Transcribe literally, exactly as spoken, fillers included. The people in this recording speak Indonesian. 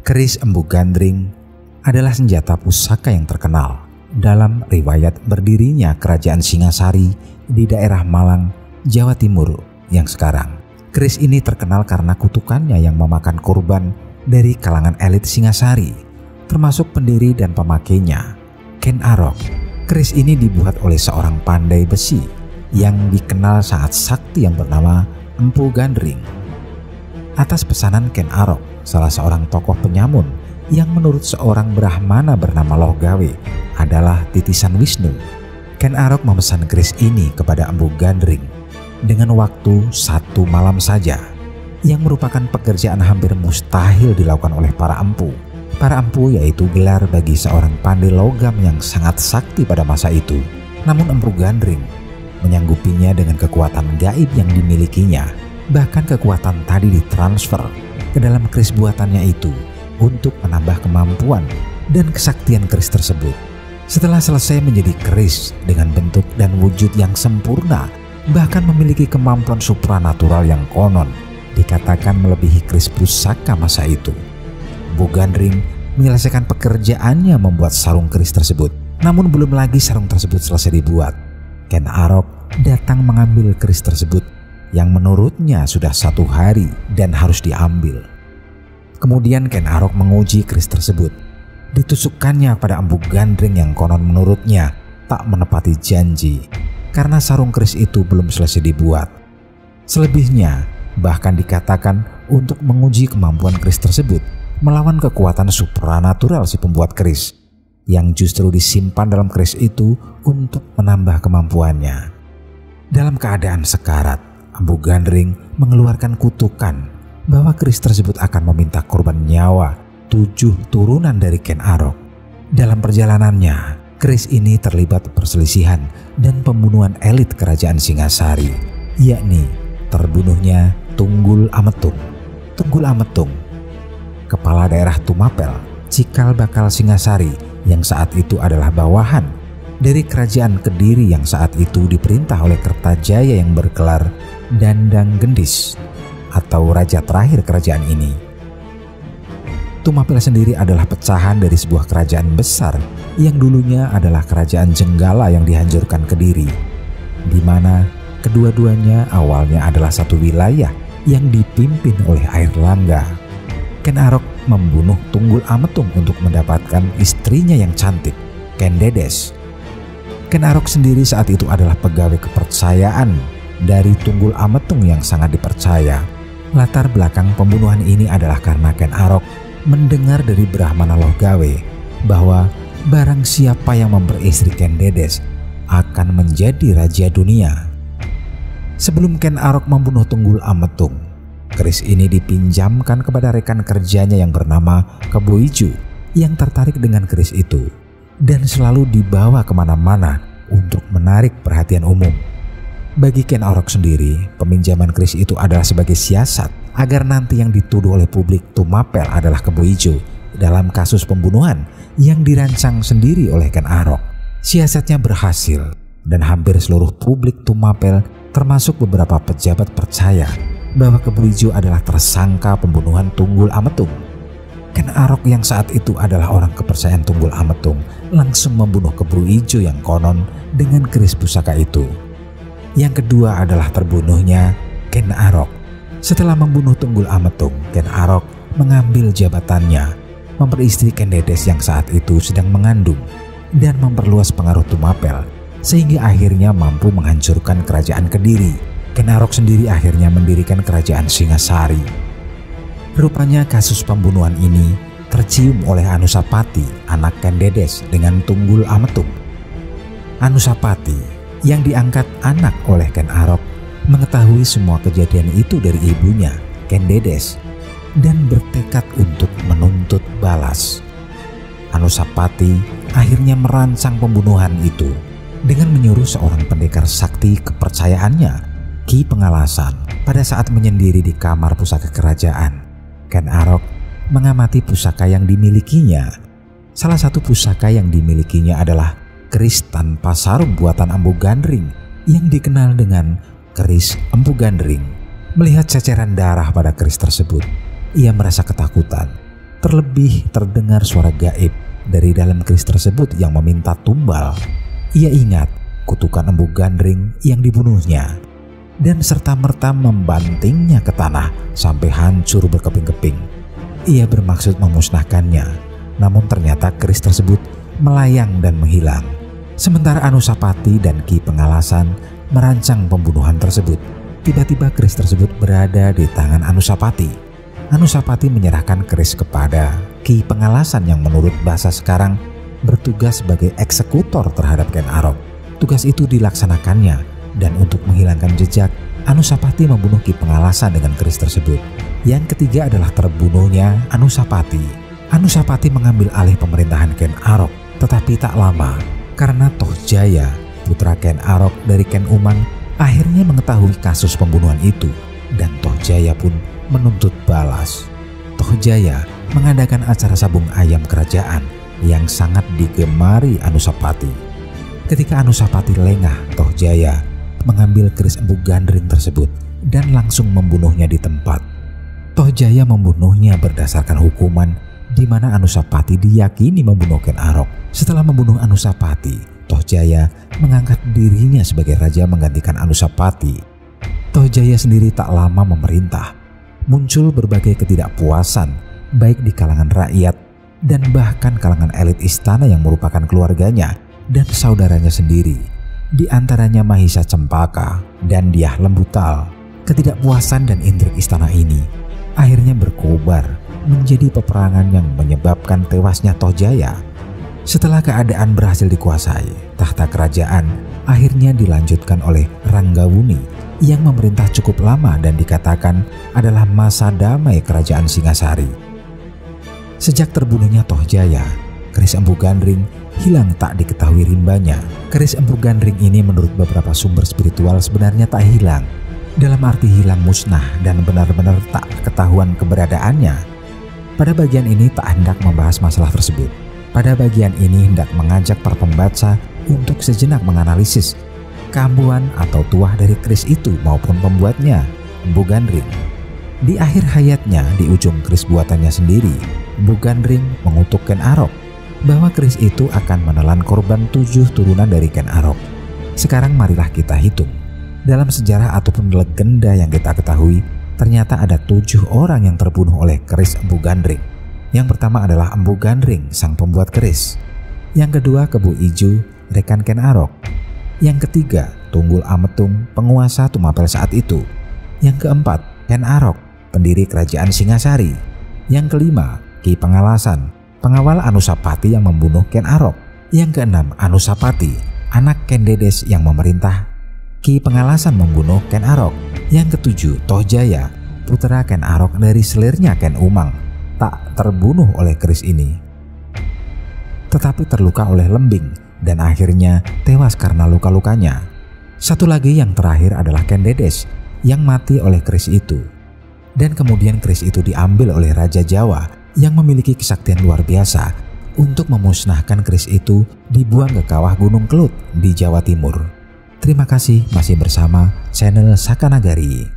Keris Empu Gandring adalah senjata pusaka yang terkenal dalam riwayat berdirinya Kerajaan Singasari di daerah Malang, Jawa Timur yang sekarang. Keris ini terkenal karena kutukannya yang memakan korban dari kalangan elit Singasari, termasuk pendiri dan pemakainya, Ken Arok. Keris ini dibuat oleh seorang pandai besi yang dikenal sangat sakti yang bernama Empu Gandring. Atas pesanan Ken Arok, salah seorang tokoh penyamun yang menurut seorang Brahmana bernama Lohgawe adalah titisan Wisnu, Ken Arok memesan keris ini kepada Empu Gandring dengan waktu satu malam saja, yang merupakan pekerjaan hampir mustahil dilakukan oleh para empu. Para empu yaitu gelar bagi seorang pandai logam yang sangat sakti pada masa itu. Namun Empu Gandring menyanggupinya dengan kekuatan gaib yang dimilikinya. Bahkan kekuatan tadi ditransfer ke dalam keris buatannya itu untuk menambah kemampuan dan kesaktian keris tersebut. Setelah selesai menjadi keris dengan bentuk dan wujud yang sempurna, bahkan memiliki kemampuan supranatural yang konon dikatakan melebihi keris pusaka masa itu, Empu Gandring menyelesaikan pekerjaannya membuat sarung keris tersebut. Namun belum lagi sarung tersebut selesai dibuat, Ken Arok datang mengambil keris tersebut yang menurutnya sudah satu hari dan harus diambil. Kemudian Ken Arok menguji keris tersebut. Ditusukkannya pada Empu Gandring yang konon menurutnya tak menepati janji karena sarung keris itu belum selesai dibuat. Selebihnya bahkan dikatakan untuk menguji kemampuan keris tersebut melawan kekuatan supranatural si pembuat keris yang justru disimpan dalam keris itu untuk menambah kemampuannya. Dalam keadaan sekarat, Empu Gandring mengeluarkan kutukan bahwa keris tersebut akan meminta korban nyawa tujuh turunan dari Ken Arok. Dalam perjalanannya, keris ini terlibat perselisihan dan pembunuhan elit Kerajaan Singasari, yakni terbunuhnya Tunggul Ametung. Tunggul Ametung, kepala daerah Tumapel, cikal bakal Singasari yang saat itu adalah bawahan dari Kerajaan Kediri yang saat itu diperintah oleh Kertajaya yang bergelar Dandang Gendis atau raja terakhir kerajaan ini. Tumapel sendiri adalah pecahan dari sebuah kerajaan besar yang dulunya adalah Kerajaan Jenggala yang dihancurkan Kediri, di mana kedua-duanya awalnya adalah satu wilayah yang dipimpin oleh Airlangga. Ken Arok membunuh Tunggul Ametung untuk mendapatkan istrinya yang cantik, Ken Dedes. Ken Arok sendiri saat itu adalah pegawai kepercayaan dari Tunggul Ametung yang sangat dipercaya. Latar belakang pembunuhan ini adalah karena Ken Arok mendengar dari Brahmana Lohgawe bahwa barang siapa yang memperistri Ken Dedes akan menjadi raja dunia. Sebelum Ken Arok membunuh Tunggul Ametung, keris ini dipinjamkan kepada rekan kerjanya yang bernama Kebo Ijo yang tertarik dengan keris itu dan selalu dibawa kemana-mana untuk menarik perhatian umum. Bagi Ken Arok sendiri, peminjaman keris itu adalah sebagai siasat agar nanti yang dituduh oleh publik Tumapel adalah Kebo Ijo dalam kasus pembunuhan yang dirancang sendiri oleh Ken Arok. Siasatnya berhasil dan hampir seluruh publik Tumapel termasuk beberapa pejabat percaya bahwa Kebo Ijo adalah tersangka pembunuhan Tunggul Ametung. Ken Arok yang saat itu adalah orang kepercayaan Tunggul Ametung langsung membunuh Kebo Ijo yang konon dengan keris pusaka itu. Yang kedua adalah terbunuhnya Ken Arok. Setelah membunuh Tunggul Ametung, Ken Arok mengambil jabatannya, memperistri Ken Dedes yang saat itu sedang mengandung dan memperluas pengaruh Tumapel sehingga akhirnya mampu menghancurkan kerajaan Kediri. Ken Arok sendiri akhirnya mendirikan Kerajaan Singasari. Rupanya kasus pembunuhan ini tercium oleh Anusapati, anak Ken Dedes dengan Tunggul Ametung. Anusapati yang diangkat anak oleh Ken Arok mengetahui semua kejadian itu dari ibunya, Ken Dedes, dan bertekad untuk menuntut balas. Anusapati akhirnya merancang pembunuhan itu dengan menyuruh seorang pendekar sakti kepercayaannya, Ki Pengalasan. Pada saat menyendiri di kamar pusaka kerajaan, Ken Arok mengamati pusaka yang dimilikinya. Salah satu pusaka yang dimilikinya adalah keris tanpa sarung buatan Empu Gandring yang dikenal dengan keris Empu Gandring. Melihat ceceran darah pada keris tersebut, ia merasa ketakutan Terlebih terdengar suara gaib dari dalam keris tersebut yang meminta tumbal. Ia ingat kutukan Empu Gandring yang dibunuhnya dan serta-merta membantingnya ke tanah sampai hancur berkeping-keping. Ia bermaksud memusnahkannya, namun ternyata keris tersebut melayang dan menghilang. Sementara Anusapati dan Ki Pengalasan merancang pembunuhan tersebut, tiba-tiba keris tersebut berada di tangan Anusapati. Anusapati menyerahkan keris kepada Ki Pengalasan yang menurut bahasa sekarang bertugas sebagai eksekutor terhadap Ken Arok. Tugas itu dilaksanakannya, dan untuk menghilangkan jejak, Anusapati membunuh Ki Pengalasan dengan keris tersebut. Yang ketiga adalah terbunuhnya Anusapati. Anusapati mengambil alih pemerintahan Ken Arok, tetapi tak lama karena Tohjaya, putra Ken Arok dari Ken Umang, akhirnya mengetahui kasus pembunuhan itu, dan Tohjaya pun menuntut balas. Tohjaya mengadakan acara sabung ayam kerajaan yang sangat digemari Anusapati. Ketika Anusapati lengah, Tohjaya mengambil keris Empu Gandring tersebut dan langsung membunuhnya di tempat. Tohjaya membunuhnya berdasarkan hukuman di mana Anusapati diyakini membunuh Ken Arok. Setelah membunuh Anusapati, Tohjaya mengangkat dirinya sebagai raja menggantikan Anusapati. Tohjaya sendiri tak lama memerintah. Muncul berbagai ketidakpuasan baik di kalangan rakyat dan bahkan kalangan elit istana yang merupakan keluarganya dan saudaranya sendiri, di antaranya Mahisa Cempaka dan Dyah Lembutal. Ketidakpuasan dan intrik istana ini akhirnya berkobar menjadi peperangan yang menyebabkan tewasnya Tohjaya. Setelah keadaan berhasil dikuasai, tahta kerajaan akhirnya dilanjutkan oleh Ranggawuni yang memerintah cukup lama dan dikatakan adalah masa damai kerajaan Singasari. Sejak terbunuhnya Tohjaya, keris Empu Gandring hilang tak diketahui rimbanya. Keris Empu Gandring ini menurut beberapa sumber spiritual sebenarnya tak hilang, dalam arti hilang musnah dan benar-benar tak ketahuan keberadaannya. Pada bagian ini tak hendak membahas masalah tersebut. Pada bagian ini hendak mengajak para pembaca untuk sejenak menganalisis keambuhan atau tuah dari keris itu maupun pembuatnya, Empu Gandring. Di akhir hayatnya, di ujung keris buatannya sendiri, Empu Gandring mengutuk Ken Arok bahwa keris itu akan menelan korban tujuh turunan dari Ken Arok. Sekarang marilah kita hitung. Dalam sejarah ataupun legenda yang kita ketahui, ternyata ada tujuh orang yang terbunuh oleh keris Empu Gandring. Yang pertama adalah Empu Gandring, sang pembuat keris. Yang kedua, Kebu Ijo, rekan Ken Arok. Yang ketiga, Tunggul Ametung, penguasa Tumapel saat itu. Yang keempat, Ken Arok, pendiri kerajaan Singasari. Yang kelima, Ki Pengalasan, pengawal Anusapati yang membunuh Ken Arok. Yang keenam, Anusapati, anak Ken Dedes yang memerintah Ki Pengalasan membunuh Ken Arok. Yang ketujuh, Tohjaya, putra Ken Arok dari selirnya Ken Umang, tak terbunuh oleh keris ini, tetapi terluka oleh lembing dan akhirnya tewas karena luka-lukanya. Satu lagi yang terakhir adalah Ken Dedes yang mati oleh keris itu. Dan kemudian keris itu diambil oleh Raja Jawa yang memiliki kesaktian luar biasa untuk memusnahkan keris itu, dibuang ke kawah Gunung Kelut di Jawa Timur. Terima kasih masih bersama channel Saka Nagari.